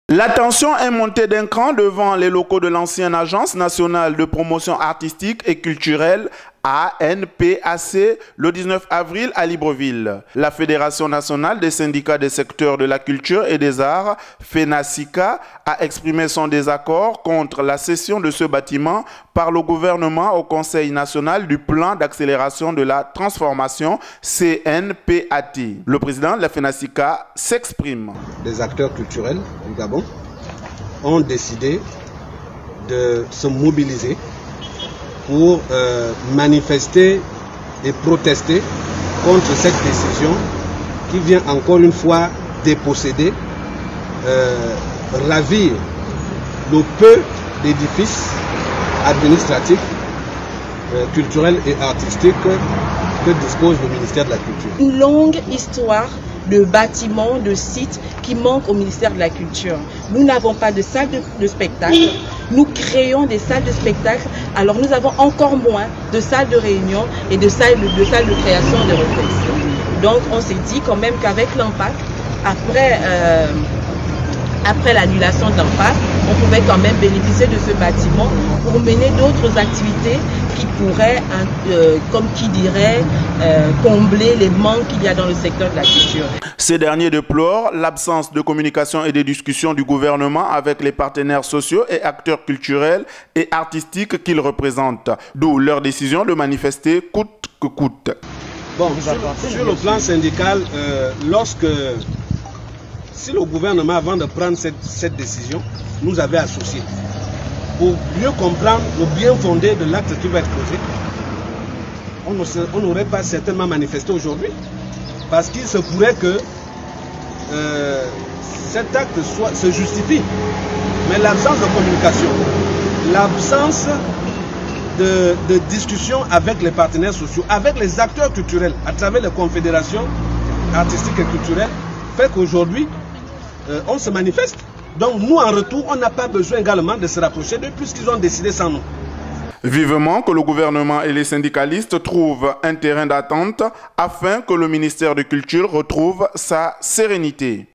La tension est montée d'un cran devant les locaux de l'ancienne Agence nationale de promotion artistique et culturelle ANPAC le 19 avril à Libreville. La Fédération nationale des syndicats des secteurs de la culture et des arts, FENASICA, a exprimé son désaccord contre la cession de ce bâtiment par le gouvernement au Conseil national du plan d'accélération de la transformation CNPAT. Le président de la FENASICA s'exprime. Les acteurs culturels du Gabon ont décidé de se mobiliser pour manifester et protester contre cette décision qui vient encore une fois déposséder, ravir le peu d'édifices administratifs, culturels et artistiques que dispose le ministère de la Culture. Une longue histoire de bâtiments, de sites qui manquent au ministère de la Culture. Nous n'avons pas de salle de spectacle. Nous créons des salles de spectacle, alors nous avons encore moins de salles de réunion et de salles de création de réflexion. Donc on s'est dit quand même qu'avec l'IMPAC, après l'annulation de l'IMPAC, on pouvait quand même bénéficier de ce bâtiment pour mener d'autres activités qui pourraient, comme qui dirait, combler les manques qu'il y a dans le secteur de la culture. Ces derniers déplorent l'absence de communication et de discussion du gouvernement avec les partenaires sociaux et acteurs culturels et artistiques qu'ils représentent, d'où leur décision de manifester coûte que coûte. Bon, sur le plan syndical, si le gouvernement, avant de prendre cette décision, nous avait associés pour mieux comprendre le bien fondé de l'acte qui va être posé, on n'aurait pas certainement manifesté aujourd'hui, parce qu'il se pourrait que cet acte se justifie. Mais l'absence de communication, l'absence de discussion avec les partenaires sociaux, avec les acteurs culturels, à travers les confédérations artistiques et culturelles, fait qu'aujourd'hui, on se manifeste. Donc nous, en retour, on n'a pas besoin également de se rapprocher d'eux puisqu'ils ont décidé sans nous. Vivement que le gouvernement et les syndicalistes trouvent un terrain d'attente afin que le ministère de la Culture retrouve sa sérénité.